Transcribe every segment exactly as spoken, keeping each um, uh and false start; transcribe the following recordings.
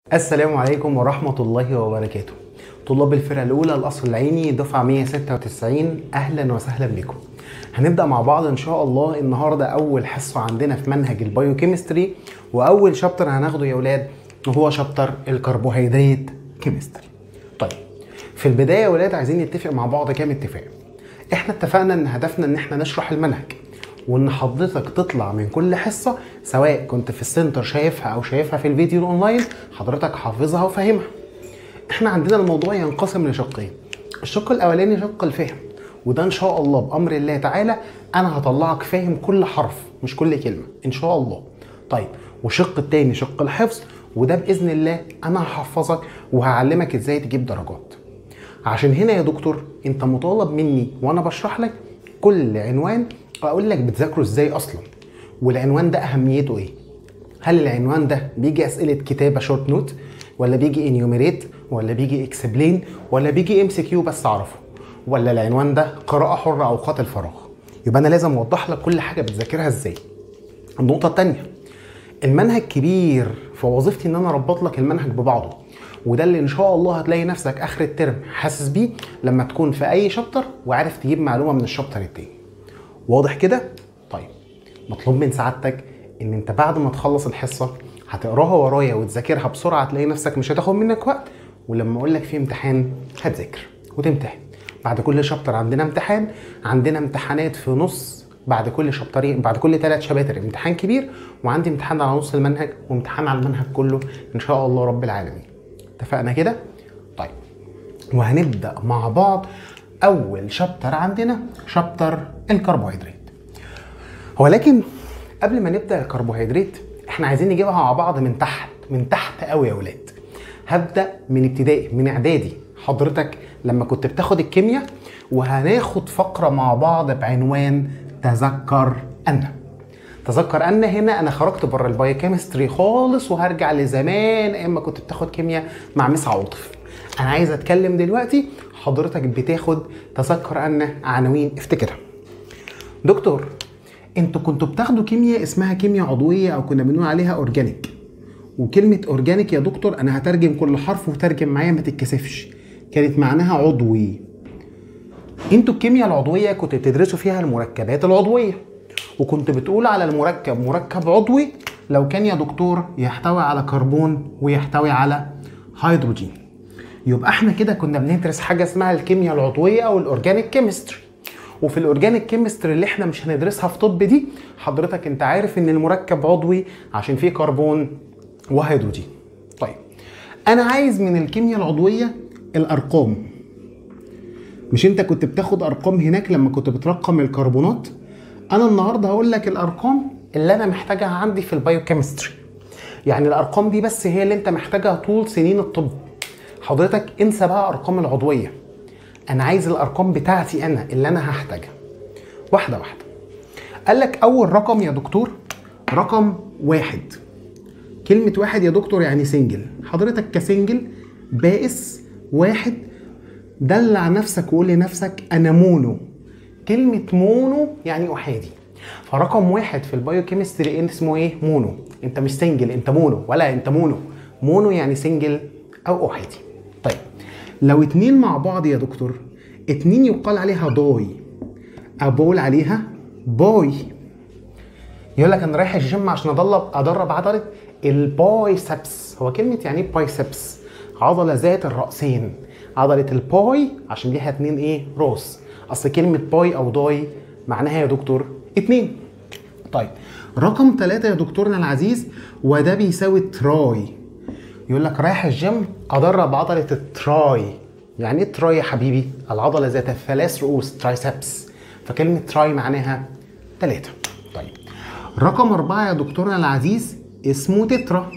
السلام عليكم ورحمة الله وبركاته. طلاب الفرقة الأولى القصر العيني دفعة مية وستة وتسعين، أهلا وسهلا بكم. هنبدأ مع بعض إن شاء الله النهاردة أول حصة عندنا في منهج البايوكيمستري، وأول شابتر هناخده يا ولاد هو شابتر الكربوهيدرات كيمستري. طيب في البداية يا ولاد عايزين نتفق مع بعض كام اتفاق. احنا اتفقنا إن هدفنا إن احنا نشرح المنهج، وان حضرتك تطلع من كل حصه سواء كنت في السنتر شايفها او شايفها في الفيديو الاونلاين حضرتك حافظها وفاهمها. احنا عندنا الموضوع ينقسم لشقين، الشق الاولاني شق الفهم، وده ان شاء الله بامر الله تعالى انا هطلعك فاهم كل حرف مش كل كلمه ان شاء الله. طيب والشق التاني شق الحفظ، وده باذن الله انا هحفظك وهعلمك ازاي تجيب درجات. عشان هنا يا دكتور انت مطالب مني وانا بشرح لك كل عنوان اقول لك بتذاكره ازاي اصلا، والعنوان ده اهميته ايه. هل العنوان ده بيجي اسئله كتابه شورت نوت، ولا بيجي انيوميريت، ولا بيجي اكسبلين، ولا بيجي ام سي كيو بس اعرفه، ولا العنوان ده قراءه حره او قاتل فراغ؟ يبقى انا لازم اوضح لك كل حاجه بتذاكرها ازاي. النقطه الثانيه، المنهج كبير، فوظيفتي ان انا اربط لك المنهج ببعضه، وده اللي ان شاء الله هتلاقي نفسك اخر الترم حاسس بيه لما تكون في اي شابتر وعارف تجيب معلومه من الشابتر التاني. واضح كده؟ طيب مطلوب من سعادتك ان انت بعد ما تخلص الحصه هتقراها ورايا وتذاكرها بسرعه، تلاقي نفسك مش هتاخد منك وقت، ولما اقول لك في امتحان هتذاكر وتمتحن. بعد كل شابتر عندنا امتحان، عندنا امتحانات في نص بعد كل شابترين، بعد كل ثلاث شباتر امتحان كبير، وعندي امتحان على نص المنهج وامتحان على المنهج كله ان شاء الله رب العالمين. اتفقنا كده؟ طيب وهنبدا مع بعض اول شابتر عندنا شابتر الكربوهيدرات. ولكن قبل ما نبدا الكربوهيدرات احنا عايزين نجيبها مع بعض من تحت من تحت قوي يا ولاد. هبدا من ابتدائي من اعدادي حضرتك لما كنت بتاخد الكيمياء، وهناخد فقره مع بعض بعنوان تذكر ان. تذكر ان هنا انا خرجت بره البايوكيمستري خالص وهرجع لزمان اما كنت بتاخد كيمياء مع مس عاطف. انا عايز اتكلم دلوقتي حضرتك بتاخد تذكر ان عناوين افتكرها. دكتور انتوا كنتوا بتاخدوا كيمياء اسمها كيمياء عضويه او كنا بنقول عليها اورجانيك، وكلمه اورجانيك يا دكتور انا هترجم كل حرف وترجم معايا ما تتكسفش، كانت معناها عضوي. انتوا الكيمياء العضويه كنتوا بتدرسوا فيها المركبات العضويه، وكنت بتقول على المركب مركب عضوي لو كان يا دكتور يحتوي على كربون ويحتوي على هيدروجين. يبقى احنا كده كنا بندرس حاجه اسمها الكيمياء العضويه او الاورجانيك كيمستري. وفي الاورجانيك كيمستري اللي احنا مش هندرسها في طب دي حضرتك انت عارف ان المركب عضوي عشان فيه كربون وهيدروجين. طيب انا عايز من الكيمياء العضويه الارقام. مش انت كنت بتاخد ارقام هناك لما كنت بترقم الكربونات؟ انا النهارده هقول لك الارقام اللي انا محتاجها عندي في البايوكيمستري. يعني الارقام دي بس هي اللي انت محتاجها طول سنين الطب. حضرتك انسى بقى ارقام العضويه، انا عايز الارقام بتاعتي انا اللي انا هحتاجها واحده واحده. قال لك اول رقم يا دكتور رقم واحد. كلمه واحد يا دكتور يعني سنجل. حضرتك كسنجل بائس واحد دلع نفسك وقول لنفسك انا مونو. كلمه مونو يعني احادي، فرقم واحد في البايوكيمستري انت اسمه ايه؟ مونو. انت مش سنجل، انت مونو، ولا انت مونو. مونو يعني سنجل او احادي. طيب لو اتنين مع بعض يا دكتور، اتنين يقال عليها داي او بقول عليها باي. يقول لك انا رايح الجيم عشان ادرب ادرب عضله البايسبس. هو كلمه يعني ايه بايسبس؟ عضله ذات الراسين، عضله الباي عشان ليها اتنين ايه؟ راس. اصل كلمه باي او داي معناها يا دكتور اتنين. طيب رقم ثلاثة يا دكتورنا العزيز وده بيساوي تراي. يقول لك رايح الجيم ادرب عضله التراي. يعني ايه تراي يا حبيبي؟ العضله ذات الثلاث رؤوس، ترايسبس. فكلمه تراي معناها ثلاثة. طيب رقم أربعة يا دكتورنا العزيز اسمه تترا.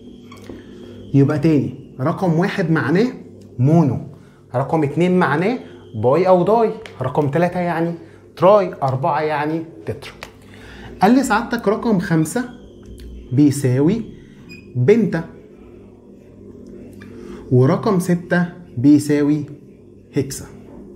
يبقى تاني رقم واحد معناه مونو، رقم اتنين معناه باي او داي، رقم ثلاثة يعني تراي، أربعة يعني تترا. قال لي سعادتك رقم خمسة بيساوي بنتا، ورقم ستة بيساوي هيكسا.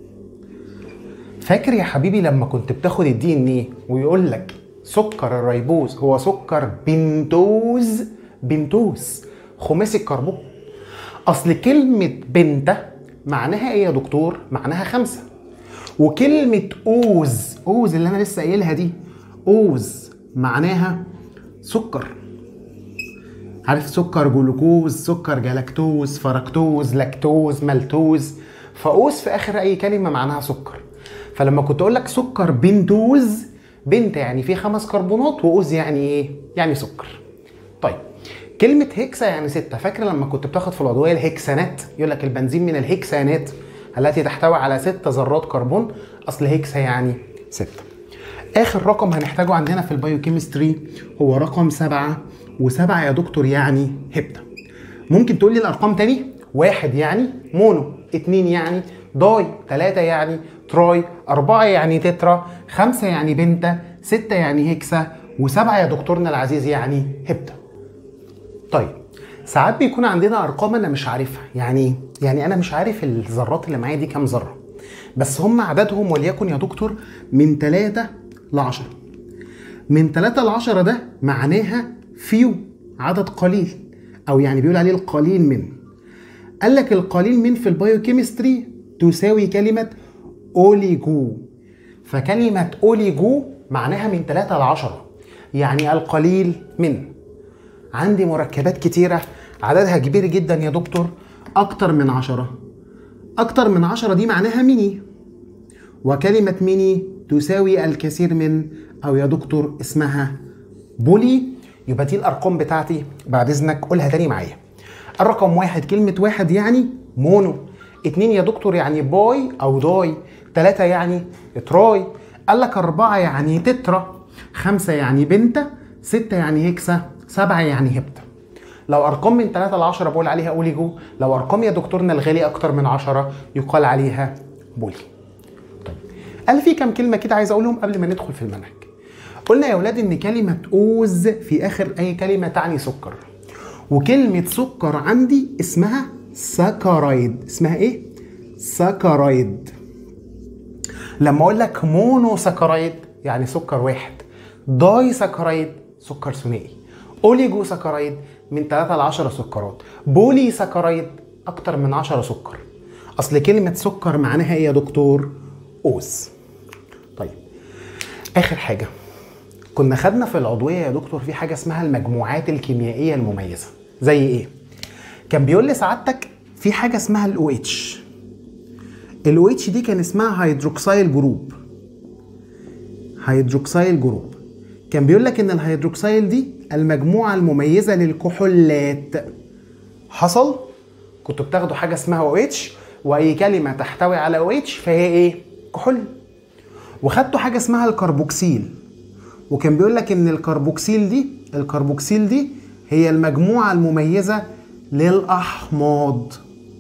فاكر يا حبيبي لما كنت بتاخد الدي ان ايه ويقول لك سكر الريبوز هو سكر بنتوز؟ بنتوز خماسي الكربون. اصل كلمه بنتا معناها ايه يا دكتور؟ معناها خمسة. وكلمه اوز، اوز اللي انا لسه قايلها دي، اوز معناها سكر. عارف سكر جلوكوز، سكر جلاكتوز، فركتوز، لاكتوز، مالتوز. فاوز في اخر اي كلمه معناها سكر. فلما كنت اقول لك سكر بنتوز، بنت يعني فيه خمس كربونات، واوز يعني ايه؟ يعني سكر. طيب كلمه هيكسا يعني ستة. فاكر لما كنت بتاخد في العضويه الهكسانات؟ يقول لك البنزين من الهكسانات التي تحتوي على ست ذرات كربون. اصل هيكسا يعني ستة. اخر رقم هنحتاجه عندنا في البايوكيمستري هو رقم سبعة، وسبعة يا دكتور يعني هبتا. ممكن تقول لي الارقام تاني؟ واحد يعني مونو، اتنين يعني داي، تلاتة يعني تراي، اربعة يعني تترا، خمسة يعني بنتا، ستة يعني هيكسا، وسبعة يا دكتورنا العزيز يعني هبتا. طيب ساعات بيكون عندنا ارقام انا مش عارفها. يعني يعني انا مش عارف الذرات اللي معايا دي كام ذره، بس هم عددهم وليكن يا دكتور من تلاتة ل عشرة. من تلاتة ل عشرة ده معناها فيو، عدد قليل، او يعني بيقول عليه القليل من. قال لك القليل من في البايوكيمستري تساوي كلمه اوليجو. فكلمه اوليجو معناها من تلاتة ل عشرة، يعني القليل من. عندي مركبات كتيره عددها كبير جدا يا دكتور، اكتر من عشرة. اكتر من عشرة دي معناها ميني، وكلمه ميني تساوي الكثير من، او يا دكتور اسمها بولي. يبقى دي الارقام بتاعتي، بعد اذنك قولها تاني معايا. الرقم واحد كلمه واحد يعني مونو، اتنين يا دكتور يعني باي او داي، تلاتة يعني تراي، قال لك اربعة يعني تترا، خمسة يعني بنتا، ستة يعني هيكسا، سبعة يعني هبتا. لو ارقام من تلاتة ل عشرة بقول عليها اوليجو، لو ارقام يا دكتورنا الغالي اكتر من عشرة يقال عليها بولي. طيب قال في كام كلمه كده عايز اقولهم قبل ما ندخل في المنهج. قلنا يا اولاد ان كلمه اوز في اخر اي كلمه تعني سكر، وكلمه سكر عندي اسمها ساكرايد. اسمها ايه؟ ساكرايد. لما اقول لك مونو ساكرايد يعني سكر واحد، داي ساكرايد سكر ثنائي، اوليجو ساكرايد من تلاتة ل عشرة سكرات، بولي ساكرايد اكتر من عشرة سكر. اصل كلمه سكر معناها ايه يا دكتور؟ اوز. طيب اخر حاجه كنا خدنا في العضويه يا دكتور في حاجه اسمها المجموعات الكيميائيه المميزه. زي ايه؟ كان بيقول لي سعادتك في حاجه اسمها الاو اتش. الاو اتش دي كان اسمها هيدروكسيل جروب. هيدروكسيل جروب كان بيقول لك ان الهيدروكسيل دي المجموعه المميزه للكحولات. حصل؟ كنتوا بتاخدوا حاجه اسمها او اتش، واي كلمه تحتوي على او اتش فهي ايه؟ كحول. وخدتوا حاجه اسمها الكربوكسيل، وكان بيقول لك ان الكربوكسيل دي الكربوكسيل دي هي المجموعه المميزه للاحماض.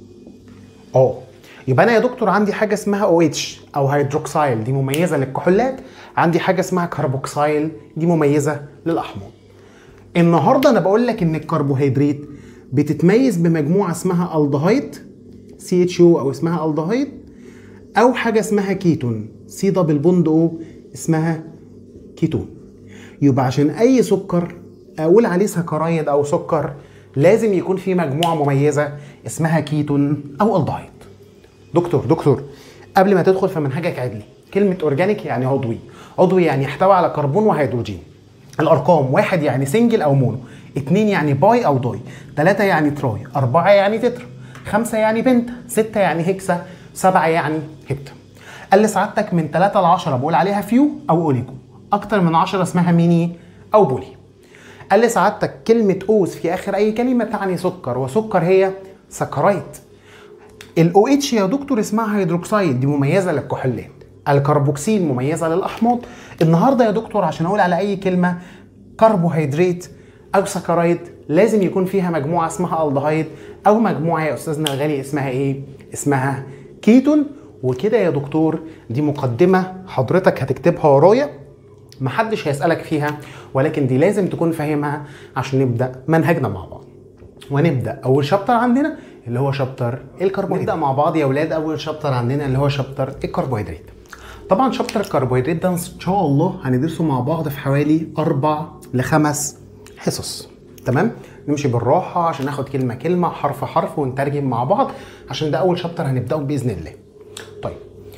اه يبقى انا يا دكتور عندي حاجه اسمها او اتش او هيدروكسيل دي مميزه للكحولات، عندي حاجه اسمها كربوكسيل دي مميزه للاحماض. النهارده انا بقول لك ان الكربوهيدرات بتتميز بمجموعه اسمها الدهايد سي اتش او او اسمها الدهايد، او حاجه اسمها كيتون سي دبل بوند او اسمها كيتون. يبقى عشان اي سكر اقول عليه سكرايد او سكر لازم يكون في مجموعه مميزه اسمها كيتون او الدهايد. دكتور دكتور قبل ما تدخل في منهجك عدلي، كلمه اورجانيك يعني عضوي، عضوي يعني يحتوي على كربون وهيدروجين. الارقام واحد يعني سنجل او مونو، اتنين يعني باي او داي، تلاتة يعني تراي، اربعة يعني تترا، خمسة يعني بنتا، ستة يعني هيكسا، سبعة يعني هبتا. قال لي سعادتك من تلاتة ل عشرة بقول عليها فيو او اوليجو، اكتر من عشرة اسمها ميني او بولي. قال لي سعادتك كلمه اوز في اخر اي كلمه تعني سكر، وسكر هي سكرايد. الاو اتش يا دكتور اسمها هيدروكسيد دي مميزه للكحولات، الكربوكسيل مميزه للاحماض. النهارده يا دكتور عشان اقول على اي كلمه كربوهيدرات او سكرايد لازم يكون فيها مجموعه اسمها الدهايد، او مجموعه يا استاذنا الغالي اسمها ايه؟ اسمها كيتون. وكده يا دكتور دي مقدمه حضرتك هتكتبها ورايا، محدش هيسالك فيها، ولكن دي لازم تكون فاهمها عشان نبدا منهجنا مع بعض. ونبدا اول شابتر عندنا اللي هو شابتر الكربوهيدرات. نبدا مع بعض يا اولاد اول شابتر عندنا اللي هو شابتر الكربوهيدرات. طبعا شابتر الكربوهيدرات ده ان شاء الله هندرسه مع بعض في حوالي اربع لخمس حصص. تمام؟ نمشي بالراحه عشان ناخد كلمه كلمه حرف حرف ونترجم مع بعض، عشان ده اول شابتر هنبداه باذن الله. طيب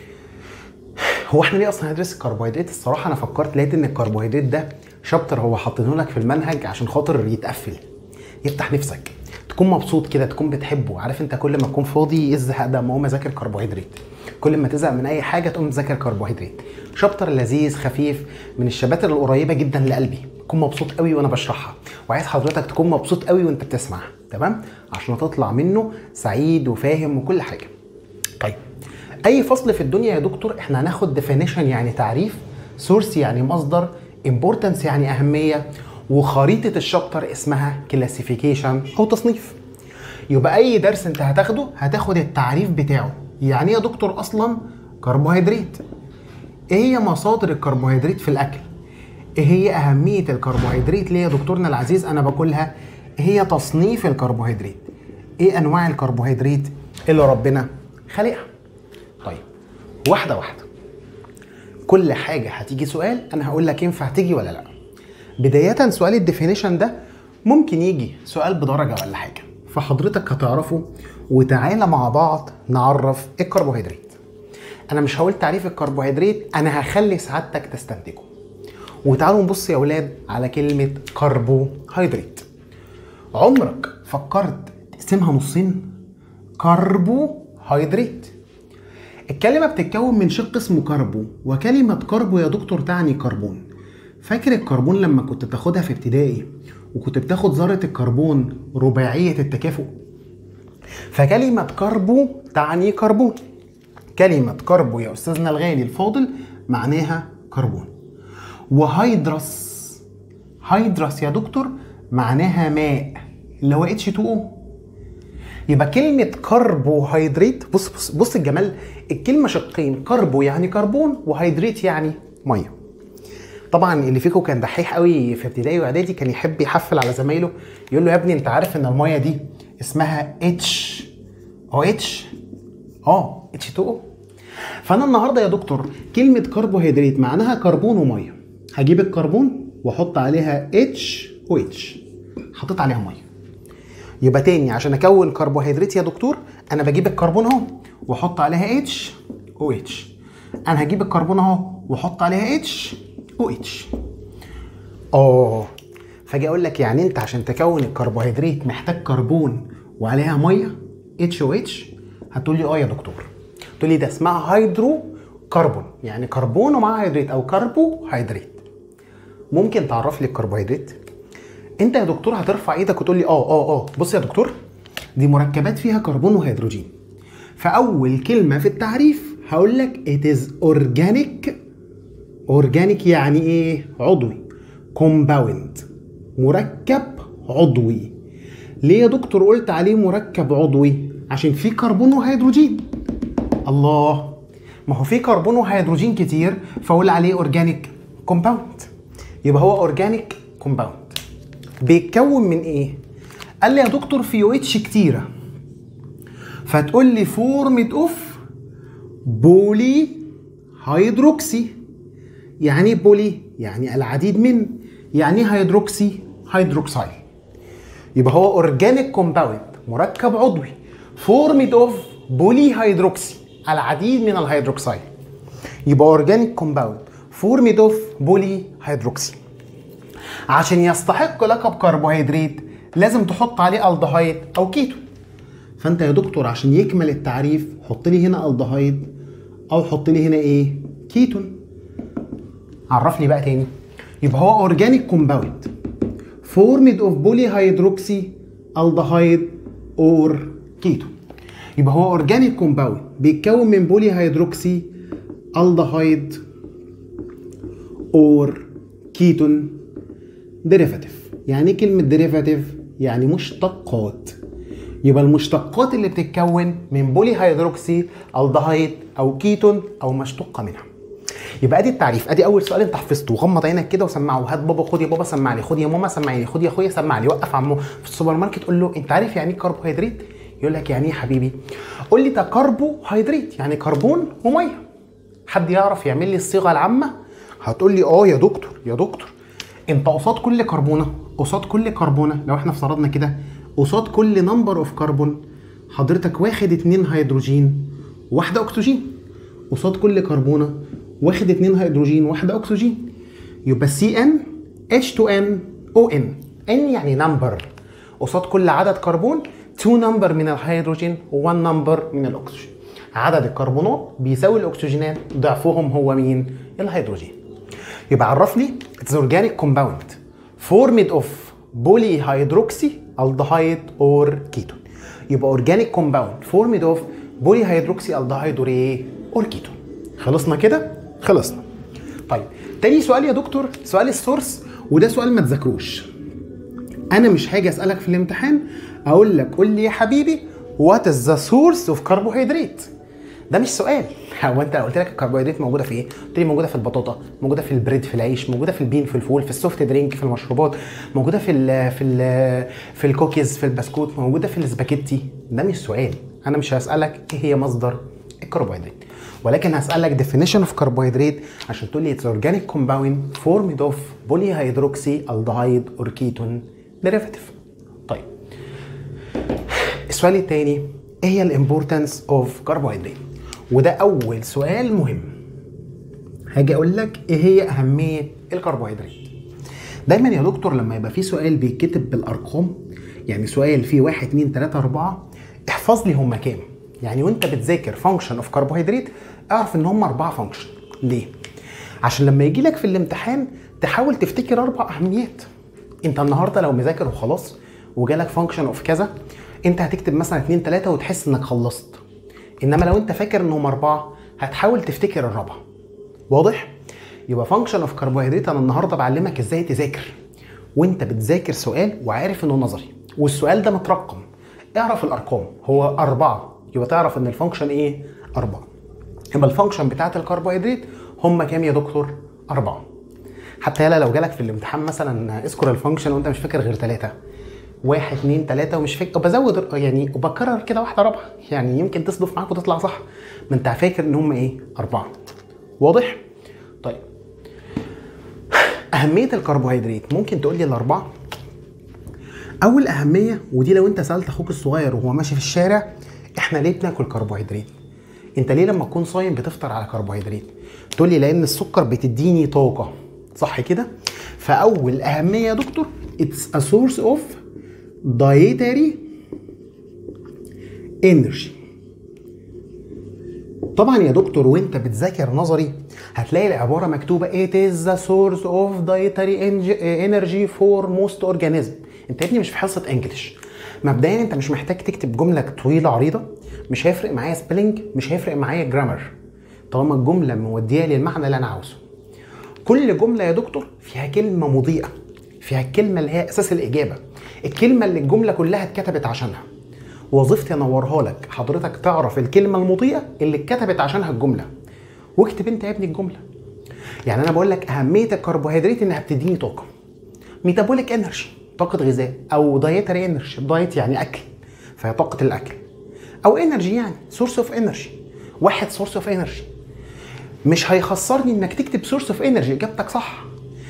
هو احنا ليه اصلا هندرس الكربوهيدرات؟ الصراحه انا فكرت لقيت ان الكربوهيدرات ده شابتر هو حاطينه لك في المنهج عشان خاطر يتقفل، يفتح نفسك، تكون مبسوط كده، تكون بتحبه. عارف انت كل ما تكون فاضي ازهق ده ما هو مذاكر كربوهيدرات، كل ما تزهق من اي حاجه تقوم تذاكر كربوهيدرات. شابتر لذيذ خفيف من الشباتر القريبه جدا لقلبي، تكون مبسوط قوي وانا بشرحها، وعايز حضرتك تكون مبسوط قوي وانت بتسمع، تمام؟ عشان تطلع منه سعيد وفاهم وكل حاجه. طيب اي فصل في الدنيا يا دكتور احنا هناخد ديفينيشن يعني تعريف، سورس يعني مصدر، امبورتنس يعني اهميه، وخريطه الشابتر اسمها كلاسيفيكيشن او تصنيف. يبقى اي درس انت هتاخده هتاخد التعريف بتاعه. يعني ايه يا دكتور اصلا كربوهيدرات؟ ايه هي مصادر الكربوهيدرات في الاكل؟ ايه هي اهميه الكربوهيدرات ليه يا دكتورنا العزيز انا باكلها؟ ايه هي تصنيف الكربوهيدرات؟ ايه انواع الكربوهيدرات اللي ربنا خلقها؟ طيب واحده واحده، كل حاجه هتيجي سؤال انا هقول لك ينفع تيجي ولا لا. بدايه سؤال الديفينيشن ده ممكن يجي سؤال بدرجه ولا حاجه، فحضرتك هتعرفه وتعالى مع بعض نعرف الكربوهيدرات. انا مش هقول تعريف الكربوهيدرات، انا هخلي سعادتك تستنتجه. وتعالوا نبص يا اولاد على كلمه كربوهيدرات. عمرك فكرت تقسمها نصين؟ كربوهيدرات الكلمه بتتكون من شق اسمه كربو، وكلمه كربو يا دكتور تعني كربون. فاكر الكربون لما كنت بتاخدها في ابتدائي وكنت بتاخد ذره الكربون رباعيه التكافؤ؟ فكلمه كربو تعني كربون. كلمه كربو يا استاذنا الغالي الفاضل معناها كربون. وهيدرس، هيدرس يا دكتور معناها ماء اللي هو اتش تو او. يبقى كلمه كربوهيدرات، بص بص بص الجمال، الكلمه شقين، كربو يعني كربون وهيدريت يعني ميه. طبعا اللي فيكم كان دحيح قوي في ابتدائي واعدادي كان يحب يحفل على زمايله يقول له يا ابني انت عارف ان الميه دي اسمها اتش او اتش اه اتش تو او. فانا النهارده يا دكتور كلمه كربوهيدرات معناها كربون وميه، هجيب الكربون واحط عليها اتش او اتش، حطيت عليها ميه. يبقى تاني عشان اكون كربوهيدرات يا دكتور انا بجيب الكربون اهو واحط عليها اتش او اتش، انا هجيب الكربون اهو واحط عليها اتش او اتش. اه فاجي اقول لك يعني انت عشان تكون الكربوهيدرات محتاج كربون وعليها ميه اتش او اتش؟ هتقول لي اه يا دكتور. تقول لي ده اسمها هيدرو كربون، يعني كربون ومعاه هيدرات او كربوهيدرات. ممكن تعرف لي الكربوهيدرات؟ انت يا دكتور هترفع ايدك وتقول لي اه اه اه بص يا دكتور دي مركبات فيها كربون وهيدروجين. فاول كلمه في التعريف هقول لك it is organic. organic يعني ايه؟ عضوي. compound مركب عضوي. ليه يا دكتور قلت عليه مركب عضوي؟ عشان فيه كربون وهيدروجين. الله، ما هو فيه كربون وهيدروجين كتير فاقول عليه organic compound. يبقى هو organic compound. بيتكون من ايه؟ قال لي يا دكتور في او اتش كتيره، فتقول لي فورمد اوف بولي هيدروكسي. يعني بولي يعني العديد من، يعني هيدروكسي هيدروكسايل. يبقى هو اورجانيك كومباوند مركب عضوي فورمد اوف بولي هيدروكسي العديد من الهيدروكسايل. يبقى اورجانيك كومباوند فورمد اوف بولي هيدروكسي. عشان يستحق لقب كربوهيدرات لازم تحط عليه الدهايد او كيتو. فانت يا دكتور عشان يكمل التعريف حط لي هنا الدهايد او حط لي هنا ايه؟ كيتون. عرف لي بقى تاني. يبقى هو اورجانيك كومباوند فورمد اوف بولي هيدروكسي الدهايد اور كيتون. يبقى هو اورجانيك كومباوند بيتكون من بولي هيدروكسي الدهايد اور كيتون ديريفاتيف. يعني كلمة ديريفاتيف يعني مشتقات. يبقى المشتقات اللي بتتكون من بولي هيدروكسي الدهايد او كيتون او مشتقة منها. يبقى ادي التعريف، ادي اول سؤال انت حفظته. غمض عينك كده وسمعه. هات بابا، خد يا بابا سمع لي، خد يا ماما سمع لي، خد يا اخويا سمع لي. وقف عمو في السوبر ماركت قول له انت عارف يعني ايه كربوهيدرات؟ يقول لك يعني ايه حبيبي؟ قول لي ده كربوهيدرات يعني كربون وميه. حد يعرف يعمل لي الصيغه العامه؟ هتقول لي اه يا دكتور. يا دكتور انت قصاد كل كربونه قصاد كل كربونه، لو احنا افترضنا كده قصاد كل نمبر اوف كربون حضرتك واخد اتنين هيدروجين واحده اكسجين. قصاد كل كربونه واخد اتنين هيدروجين واحده اكسجين، يبقى سي ان اتش تو ان او ان. ان يعني نمبر، قصاد كل عدد كربون اتنين نمبر من الهيدروجين و1 نمبر من الاكسجين. عدد الكربونات بيساوي الاكسجينات ضعفهم هو مين؟ الهيدروجين. يبقى عرف لي اتس اورجانيك كومباوند فورمد اوف بولي هيدروكسي الدهايد اور كيتون. يبقى اورجانيك كومباوند فورمد اوف بولي هيدروكسي الدهايد اور ايه؟ اور كيتون. خلصنا كده؟ خلصنا. طيب تاني سؤال يا دكتور، سؤال السورس، وده سؤال ما تذاكروش. انا مش هاجي اسالك في الامتحان اقول لك قول لي يا حبيبي وات از ذا سورس اوف كربوهيدرات. ده مش سؤال. هو انت قلت لك الكربوهيدرات موجوده في ايه؟ قلت لي موجوده في البطاطا، موجوده في البريد، في العيش، موجوده في البين، في الفول، في السوفت درينك، في المشروبات، موجوده في ال في ال في الكوكيز، في البسكوت، موجوده في السباكيتي. ده مش سؤال. انا مش هسالك ايه هي مصدر الكربوهيدرات، ولكن هسألك definition of carbohydrate عشان تقول لي it's organic compound formed of polyhydroxyaldehyde or ketone derivative. طيب السؤال الثاني ايه هي الامبورتانس اوف كربوهيدرات؟ وده اول سؤال مهم. هاجي اقول لك ايه هي اهميه الكربوهيدرات. دايما يا دكتور لما يبقى في سؤال بيتكتب بالارقام، يعني سؤال فيه واحد اتنين تلاته اربعه، احفظ لي هما كام. يعني وانت بتذاكر فانكشن اوف كربوهيدرات اعرف ان هم اربعه فانكشن. ليه؟ عشان لما يجي لك في الامتحان تحاول تفتكر اربع اهميات. انت النهارده لو مذاكر وخلاص وجالك فانكشن اوف كذا، انت هتكتب مثلا اتنين تلاته وتحس انك خلصت. انما لو انت فاكر انهم اربعه هتحاول تفتكر الرابعه. واضح؟ يبقى فانكشن اوف كربوهيدرات انا النهارده بعلمك ازاي تذاكر وانت بتذاكر سؤال وعارف انه نظري والسؤال ده مترقم. اعرف الارقام، هو اربعه، يبقى تعرف ان الفانكشن ايه؟ اربعه. يبقى الفانكشن بتاعت الكربوهيدرات هم كام يا دكتور؟ اربعه. حتى يلا لو جالك في الامتحان مثلا اذكر الفانكشن وانت مش فاكر غير ثلاثه، واحد اتنين تلاته ومش فاكر، وبزود يعني وبكرر كده واحده رابعه، يعني يمكن تصدف معاك وتطلع صح، ما انت فاكر ان هم ايه؟ اربعه. واضح؟ طيب اهميه الكربوهيدرات ممكن تقول لي الاربعه؟ اول اهميه، ودي لو انت سالت اخوك الصغير وهو ماشي في الشارع احنا ليه بناكل كربوهيدرات؟ انت ليه لما تكون صايم بتفطر على كربوهيدرات؟ تقول لي لان السكر بتديني طاقه، صح كده؟ فاول اهميه يا دكتور it's a source of dietary energy. طبعا يا دكتور وانت بتذاكر نظري هتلاقي العباره مكتوبه it is the source of dietary energy for most organism. انت يا ابني مش في حصه انجلش. مبدئيا انت مش محتاج تكتب جمله طويله عريضه، مش هيفرق معايا سبيلنج، مش هيفرق معايا جرامر، طالما الجمله موديه لي المعنى اللي انا عاوزه. كل جمله يا دكتور فيها كلمه مضيئه، فيها الكلمه اللي هي اساس الاجابه، الكلمه اللي الجمله كلها اتكتبت عشانها. وظيفتي انورها لك، حضرتك تعرف الكلمه المضيئه اللي اتكتبت عشانها الجمله واكتب انت يا ابني الجمله. يعني انا بقول لك اهميه الكربوهيدرات انها بتديني طاقه، ميتابوليك انرجي طاقه غذاء، او دايتري انرجي، دايت يعني اكل فهي طاقه الاكل، او انرجي يعني سورس اوف انرجي، واحد سورس اوف انرجي. مش هيخسرني انك تكتب سورس اوف انرجي، اجابتك صح.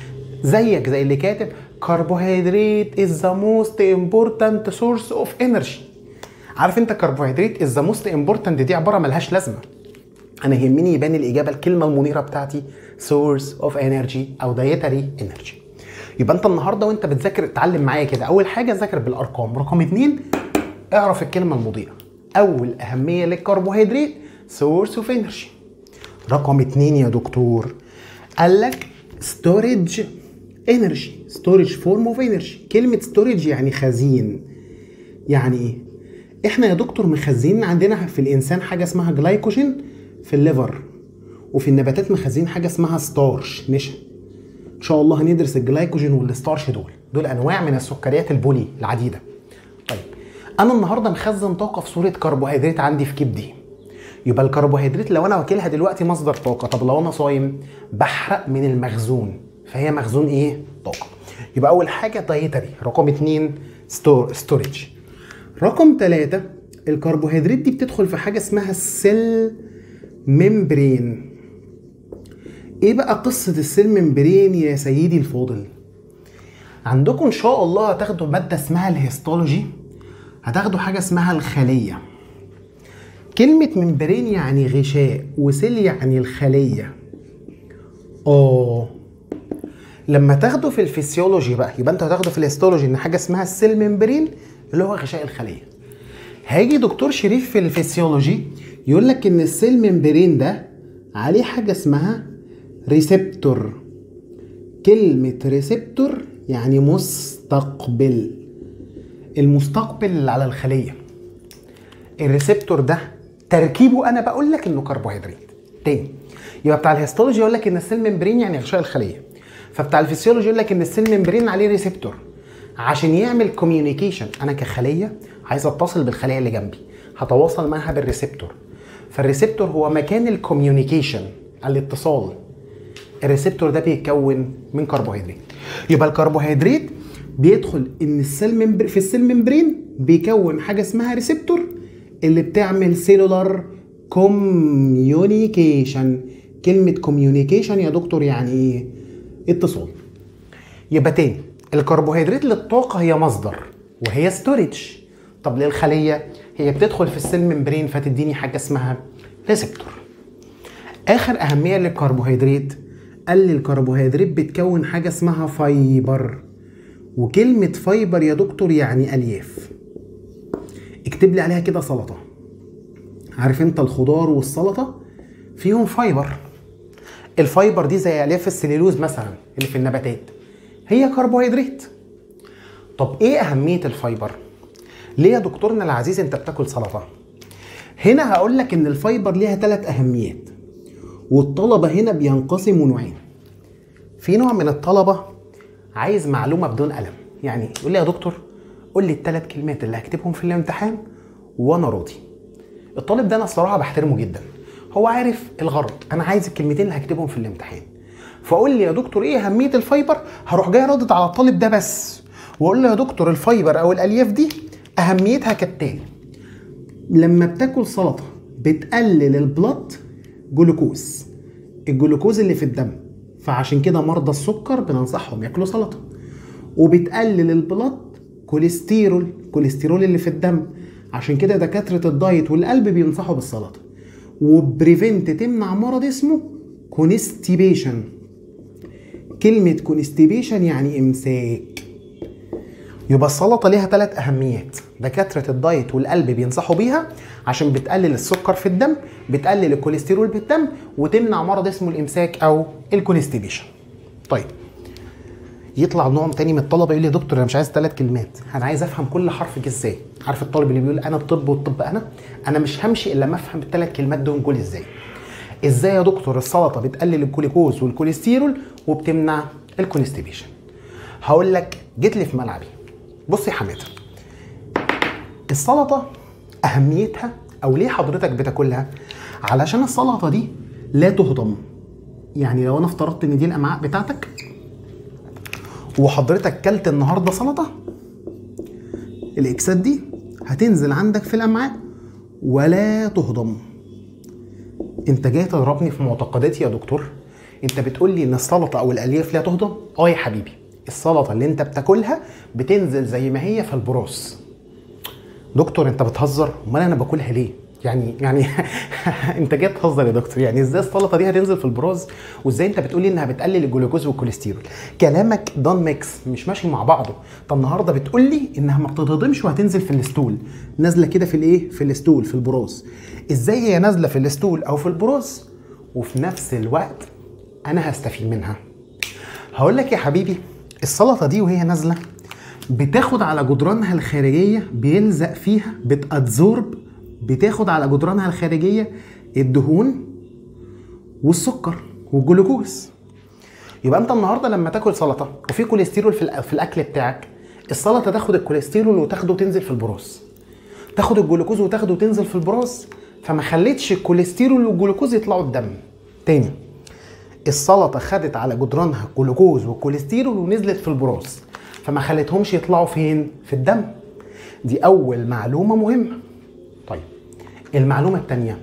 زيك زي اللي كاتب كربوهيدرات از ذا موست امبورتنت سورس اوف انرجي. عارف انت كربوهيدرات از ذا موست امبورتنت دي عباره ملهاش لازمه. انا يهمني يبان الاجابه الكلمه المنيره بتاعتي سورس اوف انرجي او دايتري انرجي. يبقى انت النهارده وانت بتذاكر اتعلم معايا كده، اول حاجه ذاكر بالارقام، رقم اتنين اعرف الكلمه المضيئه. اول اهميه للكربوهيدرات سورس اوف انرجي. رقم اتنين يا دكتور قال لك ستورج انرجي، ستورج فورم اوف انرجي. كلمه ستورج يعني خزين. يعني ايه؟ احنا يا دكتور مخزنين عندنا في الانسان حاجه اسمها جلايكوجين في الليفر، وفي النباتات مخزنين حاجه اسمها ستارش نشا. ان شاء الله هندرس الجلايكوجين والستارش، دول دول انواع من السكريات البولي العديده. طيب انا النهارده مخزن طاقه في صوره كربوهيدرات عندي في كبدي. يبقى الكربوهيدرات لو انا واكلها دلوقتي مصدر طاقه، طب لو انا صايم بحرق من المخزون، فهي مخزون ايه؟ طاقه. يبقى اول حاجه دايتري، رقم اتنين ستور ستورج. رقم ثلاثة الكربوهيدرات دي بتدخل في حاجه اسمها السيل ممبرين. ايه بقى قصه السيل ممبرين يا سيدي الفاضل؟ عندكم ان شاء الله هتاخدوا ماده اسمها الهيستولوجي، هتاخدوا حاجه اسمها الخليه. كلمه ممبرين يعني غشاء، وسيل يعني الخليه. اه لما تاخدوا في الفسيولوجي بقى، يبقى انتوا هتاخدوا في الهيستولوجي ان حاجه اسمها السيل ممبرين اللي هو غشاء الخليه. هيجي دكتور شريف في الفسيولوجي يقول لك ان السيل ممبرين ده عليه حاجه اسمها ريسبتور. كلمه ريسبتور يعني مستقبل، المستقبل اللي على الخليه. الريسبتور ده تركيبه انا بقول لك انه كربوهيدرات. تاني، يبقى بتاع الهيستولوجي يقول لك ان السيل ممبرين يعني غشاء الخليه، فبتاع الفسيولوجي يقول لك ان السيل ممبرين عليه ريسبتور عشان يعمل كوميونيكيشن. انا كخليه عايز اتصل بالخليه اللي جنبي، هتواصل معاها بالريسبتور. فالريسبتور هو مكان الكوميونيكيشن، الاتصال. الريسبتور ده بيتكون من كربوهيدرات. يبقى الكربوهيدرات بيدخل ان السيل ممبر في السيل ممبرين بيكون حاجه اسمها ريسبتور اللي بتعمل سيلولار كوميونيكيشن. كلمه كوميونيكيشن يا دكتور يعني ايه؟ اتصال. يبقى تاني، الكربوهيدرات للطاقه هي مصدر وهي ستوريج. طب للخليه هي بتدخل في السيل ممبرين فتديني حاجه اسمها ريسبتور. اخر اهميه للكربوهيدرات، قال لي الكربوهيدرات بتكون حاجه اسمها فايبر. وكلمه فايبر يا دكتور يعني الياف. اكتب لي عليها كده سلطه. عارف انت الخضار والسلطه فيهم فايبر. الفايبر دي زي الياف السليلوز مثلا اللي في النباتات، هي كربوهيدرات. طب ايه اهميه الفايبر؟ ليه يا دكتورنا العزيز انت بتاكل سلطه؟ هنا هقول لك ان الفايبر ليها ثلاث اهميات، والطلبه هنا بينقسموا نوعين. في نوع من الطلبه عايز معلومه بدون قلم، يعني يقول لي يا دكتور قول لي الثلاث كلمات اللي هكتبهم في الامتحان وانا راضي. الطالب ده انا الصراحه بحترمه جدا، هو عارف الغرض، انا عايز الكلمتين اللي هكتبهم في الامتحان. فقول لي يا دكتور ايه اهميه الفايبر، هروح جاي رادد على الطالب ده بس واقول له يا دكتور الفايبر او الالياف دي اهميتها كالتالي. لما بتاكل سلطه بتقلل البلد جلوكوز، الجلوكوز اللي في الدم، فعشان كده مرضى السكر بننصحهم ياكلوا سلطه. وبتقلل البلد كوليسترول، كوليسترول اللي في الدم، عشان كده دكاتره الدايت والقلب بينصحوا بالسلطه. وبريفنت تمنع مرض اسمه كونستيبيشن. كلمه كونستيبيشن يعني امساك. يبقى السلطه ليها ثلاث اهميات، دكاتره الدايت والقلب بينصحوا بيها عشان بتقلل السكر في الدم، بتقلل الكوليسترول بالدم، وتمنع مرض اسمه الامساك او الكونستيبيشن. طيب يطلع نوع تاني من الطلبه يقول لي يا دكتور انا مش عايز ثلاث كلمات، انا عايز افهم كل حرف جه ازاي. عارف الطالب اللي بيقول انا الطب والطب انا انا مش همشي الا ما افهم الثلاث كلمات دول جول ازاي. ازاي يا دكتور السلطه بتقلل الجلوكوز والكوليسترول وبتمنع الكونستيبيشن؟ هقول لك جيت لي في ملعبي. بص يا حماده، السلطه اهميتها او ليه حضرتك بتاكلها؟ علشان السلطه دي لا تهضم. يعني لو انا افترضت ان دي الامعاء بتاعتك وحضرتك كلت النهارده سلطه، الاكسات دي هتنزل عندك في الامعاء ولا تهضم. انت جاي تضربني في معتقداتي يا دكتور؟ انت بتقول لي ان السلطه او الالياف لا تهضم؟ اه يا حبيبي، السلطه اللي انت بتاكلها بتنزل زي ما هي في البراز. دكتور انت بتهزر؟ امال انا باكلها ليه؟ يعني يعني انت جاي تهزر يا دكتور؟ يعني ازاي السلطه دي هتنزل في البراز وازاي انت بتقولي انها بتقلل الجلوكوز والكوليسترول؟ كلامك دون ميكس، مش ماشي مع بعضه. طب النهارده بتقول لي انها ما بتتهضمش وهتنزل في الستول، نازله كده في الايه؟ في الستول، في البراز. ازاي هي نازله في الستول او في البراز وفي نفس الوقت انا هستفيد منها؟ هقول لك يا حبيبي، السلطه دي وهي نازله بتاخد على جدرانها الخارجيه، بيلزق فيها، بتادزورب، بتاخد على جدرانها الخارجيه الدهون والسكر والجلوكوز. يبقى انت النهارده لما تاكل سلطه وفي كوليسترول في, في الاكل بتاعك، السلطه تاخد الكوليسترول وتاخده وتنزل في البراز، تاخد الجلوكوز وتاخده وتنزل في البراز، فما خليتش الكوليسترول والجلوكوز يطلعوا الدم. تاني، السلطه خدت على جدرانها الجلوكوز والكوليسترول ونزلت في البراز، فما خليتهمش يطلعوا فين؟ في الدم. دي اول معلومه مهمه. طيب المعلومه الثانيه،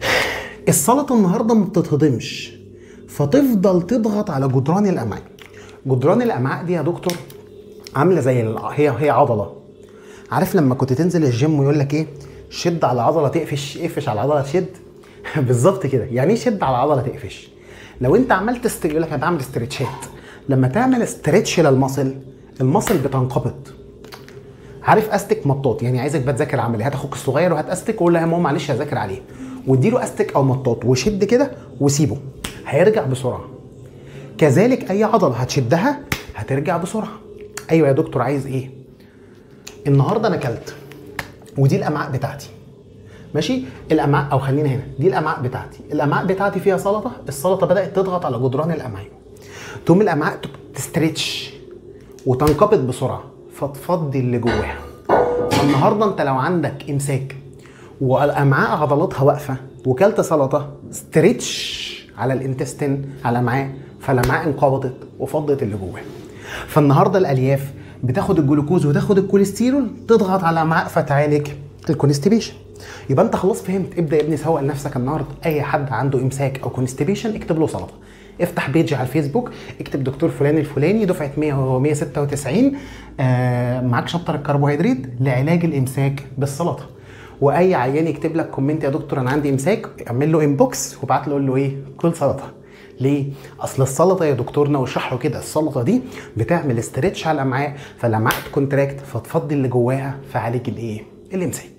السلطه النهارده ما بتتهضمش فتفضل تضغط على جدران الامعاء. جدران الامعاء دي يا دكتور عامله زي ال... هي هي عضله. عارف لما كنت تنزل الجيم ويقول لك ايه؟ شد على العضله تقفش، اقفش على العضله تشد. بالظبط كده. يعني ايه شد على العضله تقفش؟ لو انت عملت است... يقول لك انا بعمل استرتشات. لما تعمل استرتش للمصل، المصل بتنقبض. عارف استك مطاط؟ يعني عايزك بتذاكر عملي، هات اخوك الصغير وهات استك وقول له يا ماما معلش هذاكر عليه، واديله استك او مطاط وشد كده وسيبه، هيرجع بسرعه. كذلك اي عضله هتشدها هترجع بسرعه. ايوه يا دكتور عايز ايه؟ النهارده انا اكلت ودي الامعاء بتاعتي، ماشي؟ الامعاء او خلينا هنا، دي الامعاء بتاعتي، الامعاء بتاعتي فيها سلطه، السلطه بدات تضغط على جدران الامعاء، تقوم الامعاء تستريتش وتنقبض بسرعه فتفضي اللي جواها. فالنهارده انت لو عندك امساك والامعاء عضلاتها واقفه وكلت سلطه، ستريتش على الانتستين على الامعاء، فالامعاء انقبضت وفضت اللي جواها. فالنهارده الالياف بتاخد الجلوكوز وتاخد الكوليسترول تضغط على الامعاء فتعالج الكونستيبيشن. يبقى انت خلاص فهمت. ابدا يا ابني سوق لنفسك النهارده. اي حد عنده امساك او كونستيبيشن اكتب له سلطه، افتح بيج على الفيسبوك اكتب دكتور فلان الفلاني دفعه مية ومية وستة وتسعين آه معاك شابتر الكربوهيدرات لعلاج الامساك بالسلطه. واي عيان يكتب لك كومنت يا دكتور انا عندي امساك، اعمل له انبوكس وابعت له قول له ايه؟ كل سلطه. ليه؟ اصل السلطه يا دكتورنا واشرح له كده، السلطه دي بتعمل استرتش على الامعاء، فالامعاء تكونتراكت فتفضي اللي جواها فعالج الايه؟ الامساك.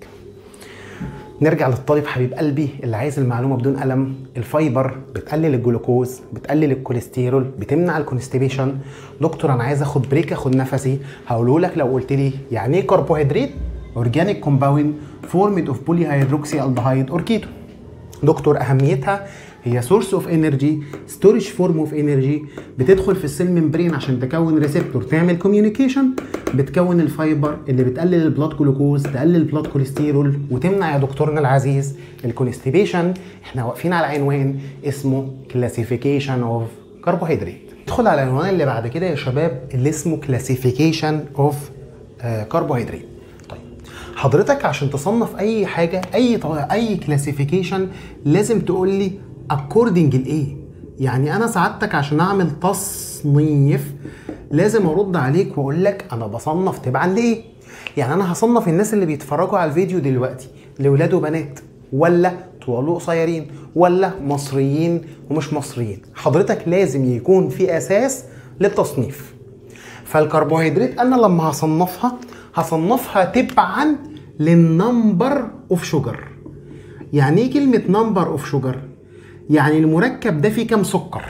نرجع للطالب حبيب قلبي اللي عايز المعلومه بدون قلم. الفايبر بتقلل الجلوكوز، بتقلل الكوليسترول، بتمنع الكونستيبيشن. دكتور انا عايز اخد بريك اخد نفسي، هقوله لك لو قلت لي يعني ايه كربوهيدرات؟ اورجانيك كومباوند فورمد اوف بولي هيدروكسي الدهايد اور كيتون. دكتور اهميتها هي سورس اوف انرجي، ستورج فورم اوف انرجي، بتدخل في السيل ممبرين عشان تكون ريسبتور تعمل كوميونيكيشن، بتكون الفايبر اللي بتقلل البلاد جلوكوز، تقلل البلاد كوليسترول، وتمنع يا دكتورنا العزيز الكونستيبيشن. احنا واقفين على عنوان اسمه كلاسيفيكيشن اوف كربوهيدرات. ندخل على العنوان اللي بعد كده يا شباب اللي اسمه كلاسيفيكيشن اوف كربوهيدرات. حضرتك عشان تصنف اي حاجه اي اي كلاسيفيكيشن لازم تقول لي اكوردنج لايه. يعني انا سعادتك عشان اعمل تصنيف لازم ارد عليك واقول لك انا بصنف تبعا لايه. يعني انا هصنف الناس اللي بيتفرجوا على الفيديو دلوقتي لاولاد وبنات، ولا طوال وقصيرين، ولا مصريين ومش مصريين. حضرتك لازم يكون في اساس للتصنيف. فالكربوهيدرات انا لما هصنفها هصنفها تبعا للنمبر اوف شوجر. يعني ايه كلمه نمبر اوف شوجر؟ يعني المركب ده فيه كام سكر.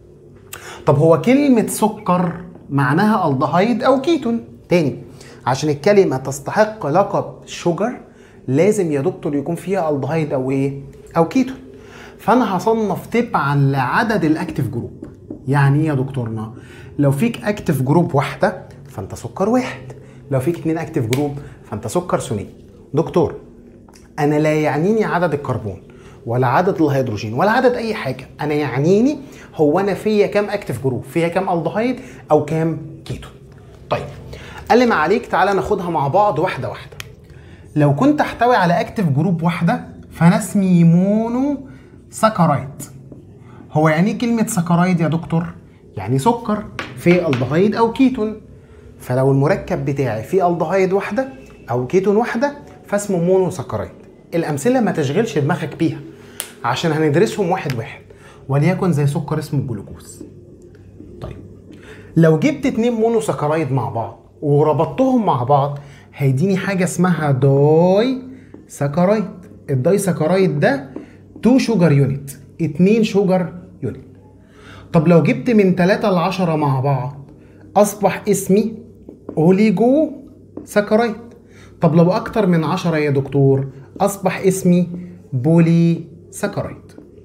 طب هو كلمه سكر معناها الدهايد او كيتون. تاني عشان الكلمه تستحق لقب شوجر لازم يا دكتور يكون فيها الدهايد او ايه؟ او كيتون. فانا هصنف تبعا لعدد الاكتيف جروب. يعني ايه يا دكتورنا؟ لو فيك اكتيف جروب واحده فانت سكر واحد، لو فيك اتنين اكتيف جروب فانت سكر ثنائي. دكتور انا لا يعنيني عدد الكربون ولا عدد الهيدروجين ولا عدد اي حاجه، انا يعنيني هو انا فيا كام اكتيف جروب، فيا كام الدهايد او كام كيتون. طيب قال لي ما عليك تعالى ناخدها مع بعض واحده واحده. لو كنت احتوي على اكتيف جروب واحده فانا اسمي مونو ساكرايد. هو يعني ايه كلمه ساكرايد يا دكتور؟ يعني سكر في الدهايد او كيتون. فلو المركب بتاعي فيه الدهايد واحده او كيتون واحده فاسمه مونو ساكرايد. الامثله ما تشغلش دماغك بيها عشان هندرسهم واحد واحد، وليكن زي سكر اسمه الجلوكوز. طيب لو جبت اتنين مونو ساكرايد مع بعض وربطتهم مع بعض هيديني حاجه اسمها داي ساكرايد. الداي ساكرايد ده اتنين شوجر يونت، اتنين شوجر يونت. طب لو جبت من تلاتة ل عشرة مع بعض اصبح اسمي اوليجو ساكرايد. طب لو اكتر من عشرة يا دكتور اصبح اسمي بولي ساكرايد.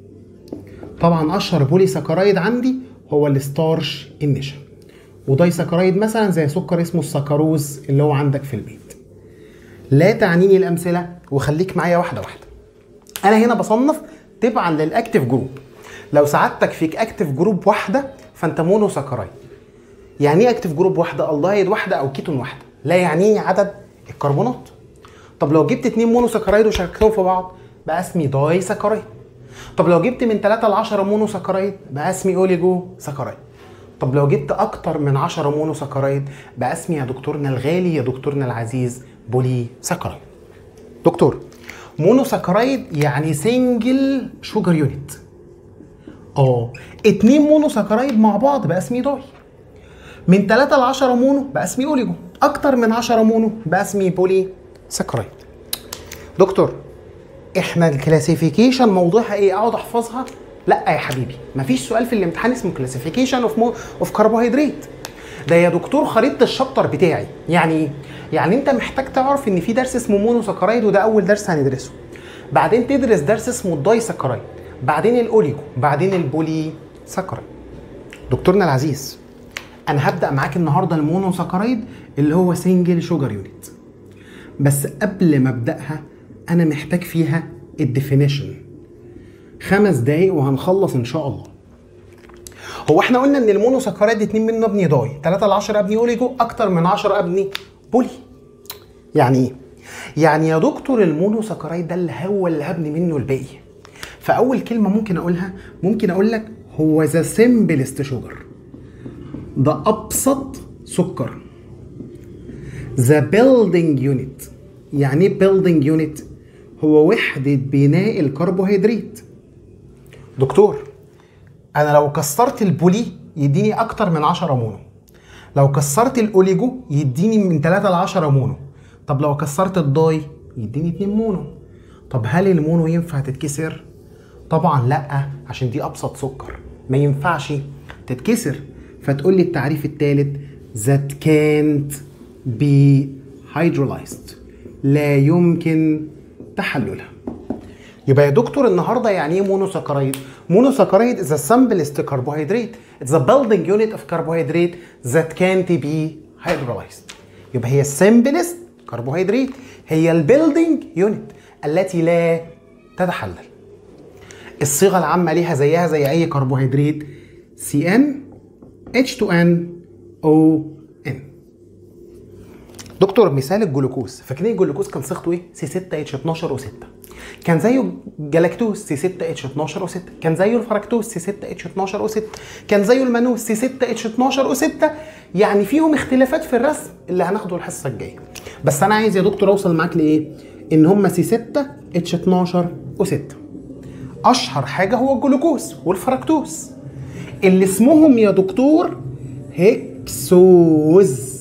طبعا اشهر بولي ساكرايد عندي هو الستارش النشا، وداي ساكرايد مثلا زي سكر اسمه السكروز اللي هو عندك في البيت. لا تعنيني الامثله وخليك معايا واحده واحده. انا هنا بصنف تبعا للاكتيف جروب. لو سعادتك فيك اكتيف جروب واحده فانت مونو ساكرايد. يعني ايه اكتيف جروب واحده؟ الدهايد واحده او كيتون واحده، لا يعنيني عدد الكربونات. طب لو جبت اتنين مونو ساكرايد وشاركتهم في بعض بقى اسمي داي ساكرايد. طب لو جبت من تلاتة ل عشرة مونو ساكرايد بقى اسمي اوليجو ساكرايد. طب لو جبت اكتر من عشرة مونو سكرايد بقى اسمي يا دكتورنا الغالي يا دكتورنا العزيز بولي سكرايد. دكتور مونو سكرايد يعني سنجل شوجر يونت. اه اتنين مونو سكرايد مع بعض بقى اسمي داي. من تلاتة ل عشرة مونو بقى اسمي اوليجو. اكتر من عشرة مونو بقى اسمي بولي سكرايد. دكتور احنا الكلاسيفيكيشن موضوعها ايه؟ اقعد احفظها؟ لا يا حبيبي، مفيش سؤال في الامتحان اسمه كلاسيفيكيشن اوف اوف كربوهيدرات. ده يا دكتور خريطه الشابتر بتاعي. يعني ايه؟ يعني انت محتاج تعرف ان في درس اسمه مونو سكرايد وده اول درس هندرسه. بعدين تدرس درس اسمه الداي سكرايد، بعدين الاوليجو، بعدين البولي سكرايد. دكتورنا العزيز انا هبدا معاك النهارده المونو سكرايد اللي هو سنجل شوجر يونت. بس قبل ما ابداها انا محتاج فيها الديفينيشن. خمس دقايق وهنخلص ان شاء الله. هو احنا قلنا ان المونو سكرايد اتنين منه ابني داي، تلاتة ل عشرة ابني اوليجو، اكتر من عشرة ابني بولي. يعني ايه؟ يعني يا دكتور المونو سكرايد ده اللي هو اللي هبني منه الباقي. فاول كلمه ممكن اقولها، ممكن اقول لك هو ذا سمبلست شوجر، ده ابسط سكر. ذا بيلدينج يونت. يعني ايه بيلدينج يونت؟ هو وحده بناء الكربوهيدرات. دكتور انا لو كسرت البولي يديني اكتر من عشرة مونو، لو كسرت الاوليجو يديني من تلاتة ل عشرة مونو، طب لو كسرت الداي يديني اتنين مونو. طب هل المونو ينفع تتكسر؟ طبعا لا، عشان دي ابسط سكر ما ينفعش تتكسر. فتقول لي التعريف الثالث that can't be hydrolyzed، لا يمكن تحللها. يبقى يا دكتور النهارده يعني ايه مونو سكرايد؟ مونو سكرايد is the simplest carbohydrate. It's the building unit of carbohydrate that can't be hydrolyzed. يبقى هي simplest carbohydrate، هي البيلدينج يونت التي لا تتحلل. الصيغه العامه ليها زيها زي اي كربوهيدرات سي ان اتش تو ان او ان. دكتور مثال الجلوكوز، فاكرين الجلوكوز كان صيغته ايه؟ سي ستة اتش اتناشر او ستة. كان زيه جلاكتوز سي ستة اتش اتناشر او ستة، كان زيه الفركتوز سي ستة اتش اتناشر او ستة، كان زيه المانوز سي ستة اتش اتناشر او ستة. يعني فيهم اختلافات في الرسم اللي هناخده الحصه الجايه. بس انا عايز يا دكتور اوصل معاك لايه؟ ان هم سي ستة اتش اتناشر او ستة. اشهر حاجه هو الجلوكوز والفركتوز اللي اسمهم يا دكتور هيكسوز.